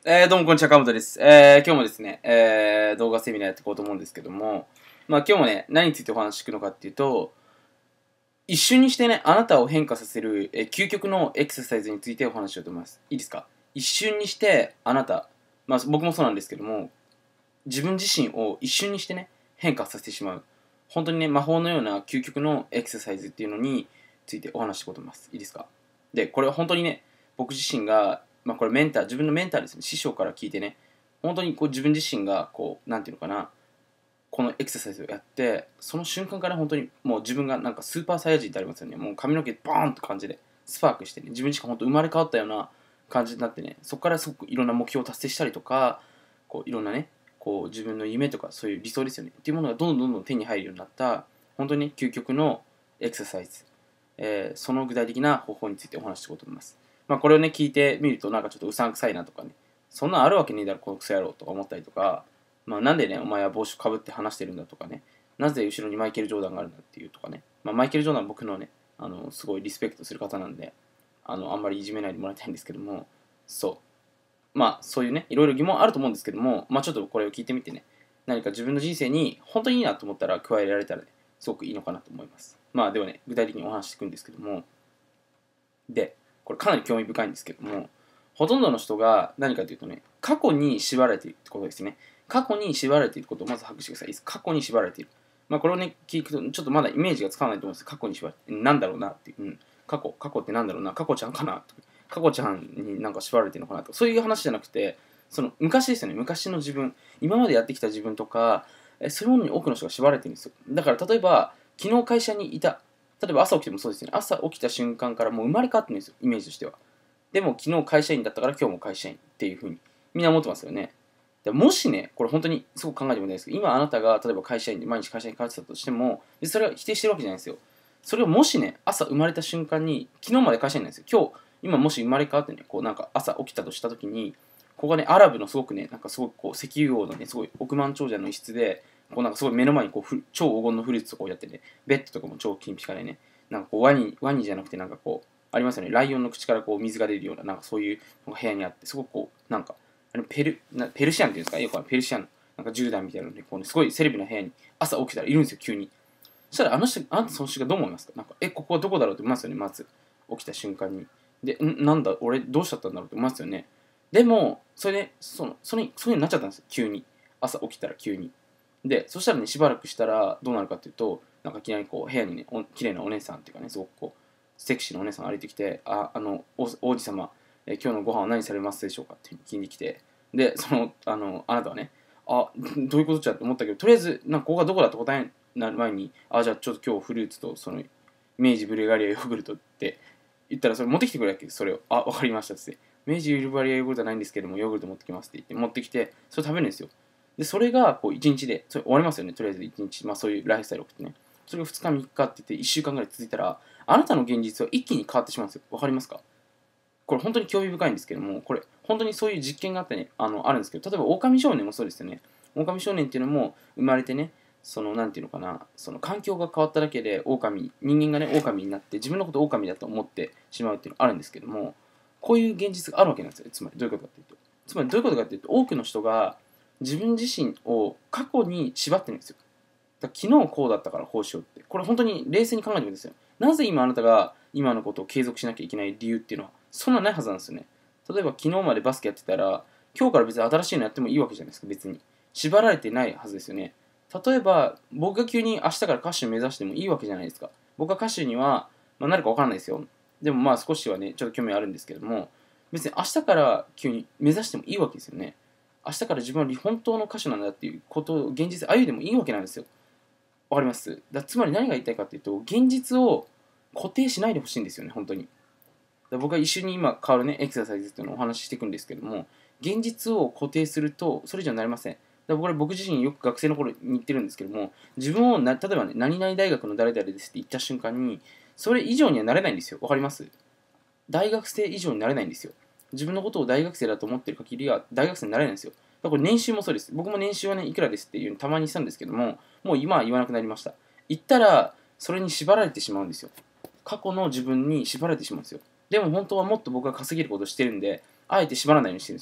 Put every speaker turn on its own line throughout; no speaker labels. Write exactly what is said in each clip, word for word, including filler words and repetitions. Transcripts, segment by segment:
えー、どうもこんにちは、かもとです。えー、今日もですね、えー、動画セミナーやっていこうと思うんですけども、まあ今日もね、何についてお話ししていくのかっていうと、一瞬にしてね、あなたを変化させる、えー究極のエクササイズについてお話ししようと思います。いいですか？一瞬にして、あなた、まあ僕もそうなんですけども、自分自身を一瞬にしてね、変化させてしまう。本当にね、魔法のような究極のエクササイズっていうのについてお話ししていこうと思います。いいですか？で、これは本当にね、僕自身が、まあこれメンター、自分のメンターですね、師匠から聞いてね、本当にこう自分自身が、こう、なんていうのかな、このエクササイズをやって、その瞬間から本当にもう自分がなんかスーパーサイヤ人ってありますよね。もう髪の毛バーンって感じで、スパークしてね、自分自身が本当生まれ変わったような感じになってね、そこからすごくいろんな目標を達成したりとか、こういろんなね、こう自分の夢とかそういう理想ですよねっていうものがどんどんどんどん手に入るようになった本当に究極のエクササイズ、えーその具体的な方法についてお話ししていこうと思います。まあこれをね聞いてみるとなんかちょっとうさんくさいなとかね、そんなんあるわけねえだろこのクソ野郎とか思ったりとか、まあなんでねお前は帽子かぶって話してるんだとかね、なぜ後ろにマイケル・ジョーダンがあるんだっていうとかね、まあマイケル・ジョーダンは僕のねあのすごいリスペクトする方なんで、あのあんまりいじめないでもらいたいんですけども、そうまあそういうねいろいろ疑問あると思うんですけども、まあちょっとこれを聞いてみてね、何か自分の人生に本当にいいなと思ったら加えられたらね、すごくいいのかなと思います。まあではね、具体的にお話していくんですけども、で、これかなり興味深いんですけども、ほとんどの人が何かというとね、過去に縛られているってことですね。過去に縛られていることをまず把握してください。過去に縛られている。まあこれをね、聞くとちょっとまだイメージがつかないと思うんです。過去に縛られている。なんだろうなっていう。うん。過去、過去ってなんだろうな。過去ちゃんかなとか。過去ちゃんになんか縛られてるのかなとか。そういう話じゃなくて、その昔ですよね。昔の自分。今までやってきた自分とか、えそういうものに多くの人が縛られてるんですよ。だから例えば、昨日会社にいた。例えば朝起きてもそうですよね。朝起きた瞬間からもう生まれ変わってるんですよ。イメージとしては。でも昨日会社員だったから今日も会社員っていうふうにみんな思ってますよね。でもしね、これ本当にすごく考えてもいいんですけど、今あなたが例えば会社員で毎日会社に通ってたとしても、それは否定してるわけじゃないんですよ。それをもしね、朝生まれた瞬間に、昨日まで会社員なんですよ。今日、今もし生まれ変わってね、こうなんか朝起きたとしたときに、ここがね、アラブのすごくね、なんかすごくこう石油王のね、すごい億万長者の一室で、こうなんかすごい目の前にこうふ超黄金のフルーツとかをやってね、ベッドとかも超金ピカでね、なんかこうワニ、ワニじゃなくてなんかこう、ありますよね。ライオンの口からこう水が出るような、なんかそういうのが部屋にあって、すごくこう、なんか、あのペルなペルシアンっていうんですか、よくあのペルシアン、なんかじゅう代みたいなので、こうね、すごいセレブな部屋に朝起きたらいるんですよ、急に。そしたら、あの人、あなたその人がどう思いますか？なんか、え、ここはどこだろうって思いますよね、まず。起きた瞬間に。で、んなんだ、俺どうしちゃったんだろうって思いますよね。でも、それで、その、それに、そういうになっちゃったんですよ、急に。朝起きたら急に。で、そしたらね、しばらくしたらどうなるかっていうと、なんかいきなりこう、部屋にね、お綺麗なお姉さんっていうかね、すごくこう、セクシーなお姉さんが歩いてきて、あ、あの、王王子様、え今日のご飯は何されますでしょうかって聞いてきて、で、その、あの、あなたはね、あ、どういうことじゃって思ったけど、とりあえず、なんかここがどこだって答えになる前に、あ、じゃあちょっと今日フルーツと、その、明治ブルガリアヨーグルトって言ったら、それ持ってきてくれるわけです、それを。あ、わかりましたって。明治ブルガリアヨーグルトはないんですけども、ヨーグルト持ってきますって言って、持ってきて、それ食べるんですよ。で、それが、こう、いちにちで、それ終わりますよね、とりあえずいちにち。まあ、そういうライフスタイルを送ってね。それがふつかみっかって言って、いっしゅうかんぐらい続いたら、あなたの現実は一気に変わってしまうんですよ。わかりますか？これ本当に興味深いんですけども、これ本当にそういう実験があってね、あのあるんですけど、例えば狼少年もそうですよね。狼少年っていうのも生まれてね、そのなんていうのかな、その環境が変わっただけで狼、人間がね、狼になって自分のことを狼だと思ってしまうっていうのがあるんですけども、こういう現実があるわけなんですよ。つまりどういうことかっていうと、つまりどういうことかっていうと、多くの人が自分自身を過去に縛ってるんですよ。だから昨日こうだったからこうしようって、これ本当に冷静に考えてみてください。なぜ今あなたが今のことを継続しなきゃいけない理由っていうのはそんなないはずなんですよね。例えば昨日までバスケやってたら今日から別に新しいのやってもいいわけじゃないですか。別に縛られてないはずですよね。例えば僕が急に明日から歌手を目指してもいいわけじゃないですか。僕は歌手には、まあ、なるか分からないですよ。でもまあ少しはねちょっと興味あるんですけども、別に明日から急に目指してもいいわけですよね。明日から自分は本当の歌手なんだっていうことを現実歩いてもいいわけなんですよ。わかります？だつまり何が言いたいかっていうと、現実を固定しないでほしいんですよね、本当に。だ僕は一緒に今変わるね、エクササイズっていうのをお話ししていくんですけども、現実を固定すると、それ以上になりません。だ僕は僕自身よく学生の頃に言ってるんですけども、自分をな、例えばね、何々大学の誰々ですって言った瞬間に、それ以上にはなれないんですよ。わかります？大学生以上になれないんですよ。自分のことを大学生だと思ってる限りは大学生になれないんですよ。だから年収もそうです。僕も年収はね、いくらですっていうのたまにしたんですけども、もう今は言わなくなりました。言ったら、それに縛られてしまうんですよ。過去の自分に縛られてしまうんですよ。でも本当はもっと僕は稼げることをしてるんで、あえて縛らないようにしてるんですよね。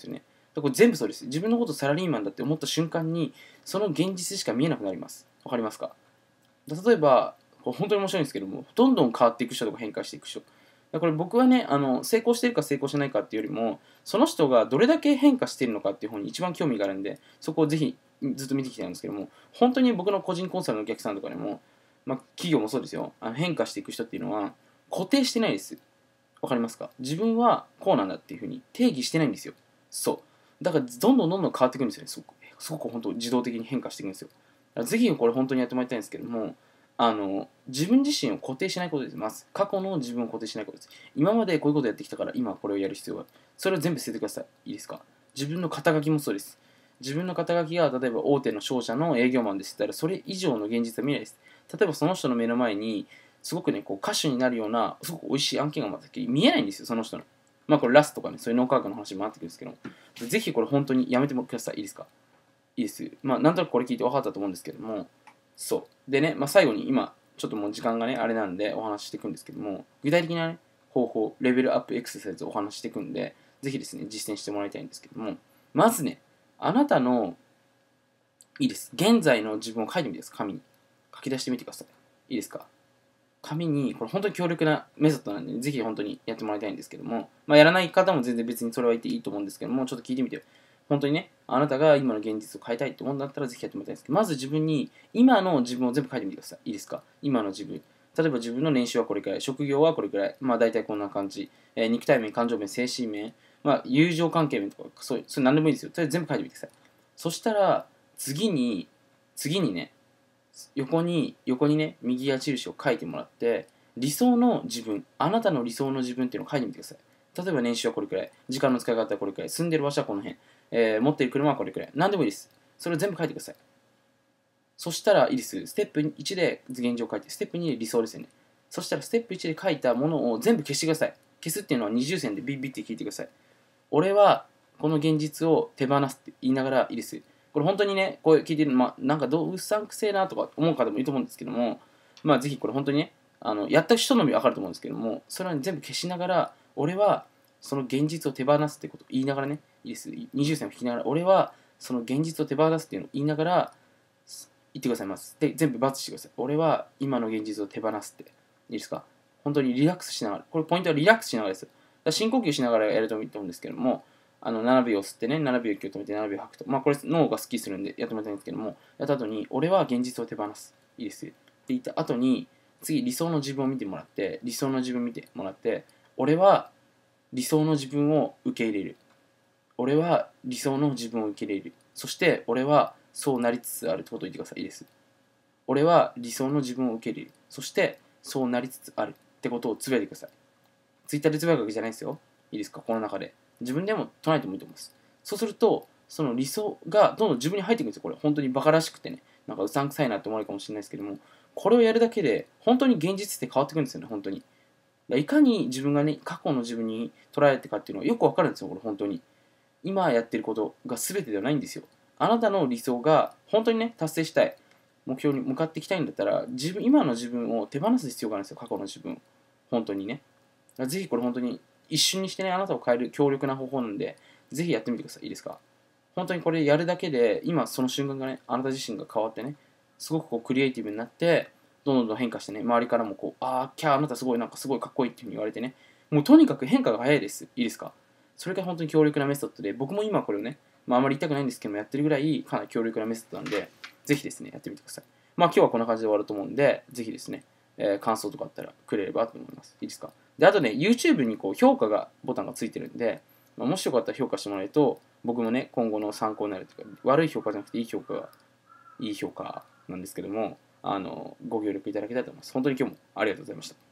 これ全部そうです。自分のことサラリーマンだって思った瞬間に、その現実しか見えなくなります。わかりますか？例えば、これ本当に面白いんですけども、どんどん変わっていく人とか変化していく人。これ僕はね、あの成功してるか成功してないかっていうよりも、その人がどれだけ変化しているのかっていう方に一番興味があるんで、そこをぜひずっと見てきてるんですけども、本当に僕の個人コンサルのお客さんとかでも、まあ、企業もそうですよ、あの変化していく人っていうのは固定してないです。わかりますか？自分はこうなんだっていうふうに定義してないんですよ。そう。だからどんどんどんどん変わっていくんですよね。すごく、すごく本当自動的に変化していくんですよ。ぜひこれ本当にやってもらいたいんですけども、あの自分自身を固定しないことです。まず過去の自分を固定しないことです。今までこういうことやってきたから今これをやる必要がある。それを全部捨ててください。いいですか？自分の肩書きもそうです。自分の肩書きが例えば大手の商社の営業マンでしたら、それ以上の現実は見ないです。例えばその人の目の前にすごくね、こう歌手になるようなすごく美味しい案件がまた見えないんですよ、その人の。まあこれラストとかね、そういう脳科学の話もあってくるんですけども、ぜひこれ本当にやめてください。いいですか？いいです。まあなんとなくこれ聞いて分かったと思うんですけども、そう。でね、まあ、最後に今、ちょっともう時間がね、あれなんでお話ししていくんですけども、具体的な、ね、方法、レベルアップエクササイズをお話ししていくんで、ぜひですね、実践してもらいたいんですけども、まずね、あなたの、いいです。現在の自分を書いてみてください。紙に。書き出してみてください。いいですか？紙に、これ本当に強力なメソッドなんで、ぜひ本当にやってもらいたいんですけども、まあ、やらない方も全然別にそれは言っていいと思うんですけども、ちょっと聞いてみて。本当にね、あなたが今の現実を変えたいって思うんだったらぜひやってもらいたいんですけど、まず自分に今の自分を全部書いてみてください。いいですか？今の自分。例えば自分の年収はこれくらい、職業はこれくらい、まあ大体こんな感じ、えー肉体面、感情面、精神面、まあ友情関係面とか、そういう、それ何でもいいですよ。とりあえず全部書いてみてください。そしたら、次に、次にね、横に、横にね、右矢印を書いてもらって、理想の自分、あなたの理想の自分っていうのを書いてみてください。例えば年収はこれくらい、時間の使い方はこれくらい、住んでる場所はこの辺、えー持っている車はこれくらい、何でもいいです。それを全部書いてください。そしたらいいです。ステップいちで現状を書いて、ステップにで理想ですよね。そしたらステップいちで書いたものを全部消してください。消すっていうのは二重線でビッビッて聞いてください。俺はこの現実を手放すって言いながらいいです。これ本当にね、こう聞いてる、まあ、なんかどううっさんくせえなとか思う方もいると思うんですけども、まあぜひこれ本当にね、あのやった人のみ分かると思うんですけども、それは、ね、全部消しながら、俺はその現実を手放すってことを言いながらね、いいです。二重線を引きながら、俺はその現実を手放すっていうのを言いながら、言ってくださいます。で、全部バツしてください。俺は今の現実を手放すって。いいですか？本当にリラックスしながら。これポイントはリラックスしながらです。だから深呼吸しながらやるといいと思うんですけども、あのななびょう吸ってね、ななびょう息を止めてななびょう吐くと。まあこれ脳がスッキリするんでやってもらいたいんですけども、やった後に、俺は現実を手放す。いいです。って言った後に、次理想の自分を見てもらって、理想の自分を見てもらって、俺は理想の自分を受け入れる。俺は理想の自分を受け入れる。そして俺はそうなりつつあるってことを言ってください。いいです。俺は理想の自分を受け入れる。そしてそうなりつつあるってことをつぶやいてください。ツイッターでつぶやくわけじゃないですよ。いいですか？この中で。自分でも唱えてもいいと思います。そうすると、その理想がどんどん自分に入ってくるんですよ。これ本当にバカらしくてね、なんかうさんくさいなって思われるかもしれないですけども、これをやるだけで本当に現実って変わってくるんですよね、本当に。いかに自分がね、過去の自分に捉えてかっていうのはよくわかるんですよ、これ本当に。今やってることが全てではないんですよ。あなたの理想が本当にね、達成したい、目標に向かっていきたいんだったら、自分、今の自分を手放す必要があるんですよ、過去の自分。本当にね。ぜひこれ本当に一瞬にしてね、あなたを変える強力な方法なんで、ぜひやってみてください。いいですか？本当にこれやるだけで、今その瞬間がね、あなた自身が変わってね、すごくこうクリエイティブになって、どんどんどん変化してね、周りからもこう、ああ、キャー、あなたすごい、なんかすごいかっこいいっていうふうに言われてね、もうとにかく変化が早いです。いいですか？それが本当に強力なメソッドで、僕も今これをね、まあ、あまり言いたくないんですけども、やってるぐらいかなり強力なメソッドなんで、ぜひですね、やってみてください。まあ今日はこんな感じで終わると思うんで、ぜひですね、えー感想とかあったらくれればと思います。いいですか？で、あとね、YouTube にこう評価がボタンがついてるんで、まあ、もしよかったら評価してもらえると、僕もね、今後の参考になるというか、悪い評価じゃなくていい評価が、いい評価なんですけども、あの、ご協力いただけたらと思います。本当に今日もありがとうございました。